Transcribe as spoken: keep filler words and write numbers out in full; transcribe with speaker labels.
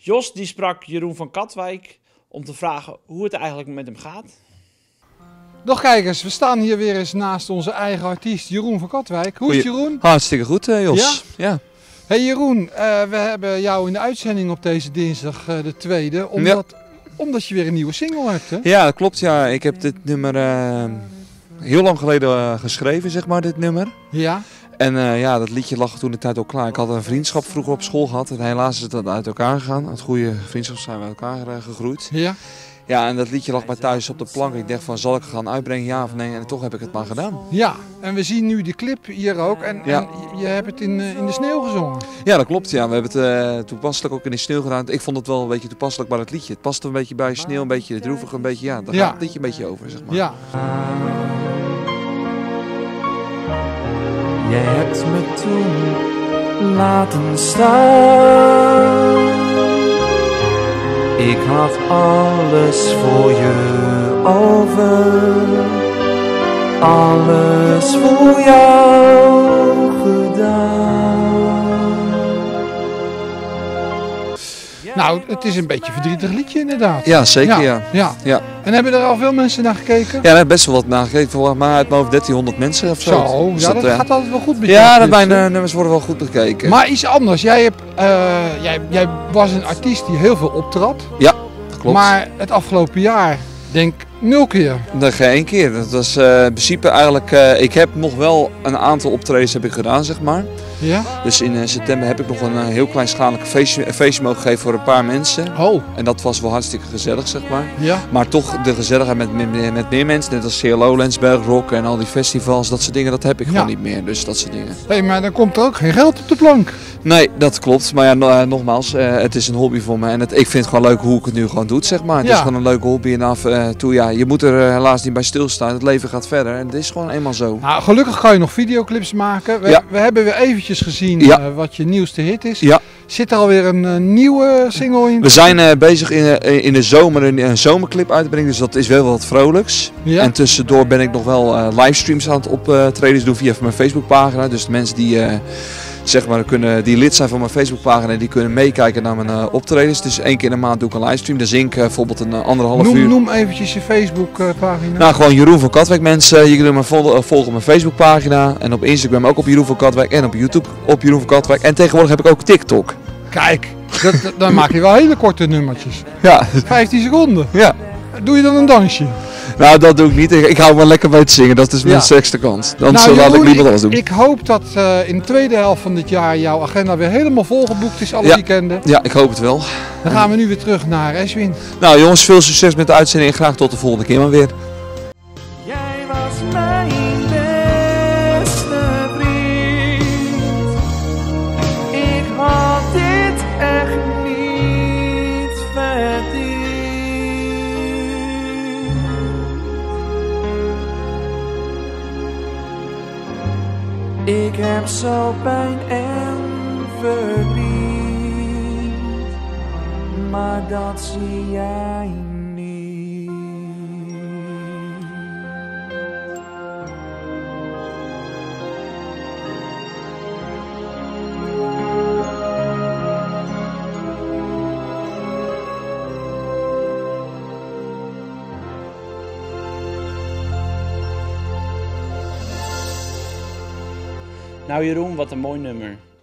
Speaker 1: Jos die sprak Jeroen van Katwijk om te vragen hoe het eigenlijk met hem gaat.
Speaker 2: Dag kijkers, we staan hier weer eens naast onze eigen artiest Jeroen van Katwijk. Hoe is het, Jeroen?
Speaker 3: Hartstikke goed, uh, Jos. Ja? Ja.
Speaker 2: Hey Jeroen, uh, we hebben jou in de uitzending op deze dinsdag uh, de tweede, omdat, ja. omdat je weer een nieuwe single hebt, hè?
Speaker 3: Ja, dat klopt. Ja. Ik heb dit nummer uh, heel lang geleden uh, geschreven, zeg maar, dit nummer.
Speaker 2: Ja.
Speaker 3: En uh, ja, dat liedje lag toen de tijd al klaar. Ik had een vriendschap vroeger op school gehad en helaas is het uit elkaar gegaan. Uit goede vriendschap zijn we uit elkaar uh, gegroeid.
Speaker 2: Ja.
Speaker 3: Ja, en dat liedje lag bij thuis op de plank. Ik dacht van, zal ik het gaan uitbrengen, ja of nee? En toch heb ik het maar gedaan.
Speaker 2: Ja, en we zien nu de clip hier ook. En, ja. en je hebt het in, in de sneeuw gezongen.
Speaker 3: Ja, dat klopt. Ja. We hebben het uh, toepasselijk ook in de sneeuw gedaan. Ik vond het wel een beetje toepasselijk bij het liedje. Het past een beetje bij sneeuw, een beetje droevig, een beetje, ja, daar
Speaker 2: ja.
Speaker 3: gaat het liedje een beetje over, zeg maar.
Speaker 2: Ja.
Speaker 4: Jij hebt me toen laten staan. Ik had alles voor je over, alles voor jou gedaan.
Speaker 2: Nou, het is een beetje een verdrietig liedje inderdaad.
Speaker 3: Ja, zeker ja.
Speaker 2: Ja. ja.
Speaker 3: ja.
Speaker 2: En hebben er al veel mensen naar gekeken?
Speaker 3: Ja, daar hebben best wel wat naar gekeken. Volgens mij uit mijn hoofd dertienhonderd mensen of zo.
Speaker 2: Zo,
Speaker 3: dus
Speaker 2: ja,
Speaker 3: dat,
Speaker 2: dat
Speaker 3: uh,
Speaker 2: gaat altijd wel goed met
Speaker 3: Ja,
Speaker 2: jou,
Speaker 3: mijn uh, nummers worden wel goed bekeken.
Speaker 2: Maar iets anders. Jij, hebt, uh, jij, jij was een artiest die heel veel optrad.
Speaker 3: Ja, dat klopt.
Speaker 2: Maar het afgelopen jaar, denk nul keer.
Speaker 3: Nee, geen één keer. Dat was uh, in principe eigenlijk, uh, ik heb nog wel een aantal optredens heb ik gedaan, zeg maar.
Speaker 2: Ja?
Speaker 3: Dus in uh, september heb ik nog een uh, heel kleinschalig feestje, feestje mogen geven voor een paar mensen.
Speaker 2: Oh.
Speaker 3: En dat was wel hartstikke gezellig, zeg maar.
Speaker 2: Ja.
Speaker 3: Maar toch de gezelligheid met, met, met meer mensen, net als C L O, Lensberg Rock en al die festivals, dat soort dingen, dat heb ik ja. gewoon niet meer. Dus dat soort dingen.
Speaker 2: Hé, hey, maar dan komt er ook geen geld op de plank.
Speaker 3: Nee, dat klopt. Maar ja, no, uh, nogmaals, uh, het is een hobby voor me. En het, ik vind het gewoon leuk hoe ik het nu gewoon doe, zeg maar. Het
Speaker 2: ja.
Speaker 3: is gewoon een leuke hobby. En af uh, toe, ja, je moet er uh, helaas niet bij stilstaan. Het leven gaat verder. En het is gewoon eenmaal zo.
Speaker 2: Nou, gelukkig kan je nog videoclips maken. We,
Speaker 3: ja.
Speaker 2: we hebben weer eventjes gezien
Speaker 3: ja.
Speaker 2: uh, wat je nieuwste hit is.
Speaker 3: Ja.
Speaker 2: Zit er alweer een uh, nieuwe single in?
Speaker 3: We zijn uh, bezig in, uh, in de zomer een, een zomerclip uit te brengen. Dus dat is wel wat vrolijks.
Speaker 2: Ja.
Speaker 3: En tussendoor ben ik nog wel uh, livestreams aan het optreden uh, doen via mijn Facebookpagina. Dus de mensen die... Uh, zeg maar, kunnen, die lid zijn van mijn Facebookpagina, die kunnen meekijken naar mijn uh, optredens. Dus één keer in de maand doe ik een livestream. Dan zing ik uh, bijvoorbeeld een uh, anderhalf
Speaker 2: noem,
Speaker 3: uur.
Speaker 2: Noem eventjes je Facebookpagina.
Speaker 3: Nou, gewoon Jeroen van Katwijk mensen. Je kunt me volgen, volgen op mijn Facebookpagina. En op Instagram ook op Jeroen van Katwijk. En op YouTube op Jeroen van Katwijk. En tegenwoordig heb ik ook TikTok.
Speaker 2: Kijk, dat, dat, dan maak je wel hele korte nummertjes.
Speaker 3: Ja.
Speaker 2: vijftien seconden.
Speaker 3: Ja.
Speaker 2: Doe je dan een dansje?
Speaker 3: Nou, dat doe ik niet. Ik, ik hou maar lekker bij het zingen. Dat is mijn ja. sterkste kant. Dan nou, laat ik liever alles doen.
Speaker 2: Ik hoop dat uh, in de tweede helft van dit jaar jouw agenda weer helemaal volgeboekt is, alle
Speaker 3: ja.
Speaker 2: weekenden.
Speaker 3: Ja, ik hoop het wel.
Speaker 2: Dan gaan we nu weer terug naar Eswin.
Speaker 3: Nou jongens, veel succes met de uitzending en graag tot de volgende keer maar weer.
Speaker 4: Jij was mijn beste vriend. Ik had dit echt niet verdiend. Ik heb zo pijn en verdriet, maar dat zie jij niet.
Speaker 1: Nou Jeroen, wat een mooi nummer.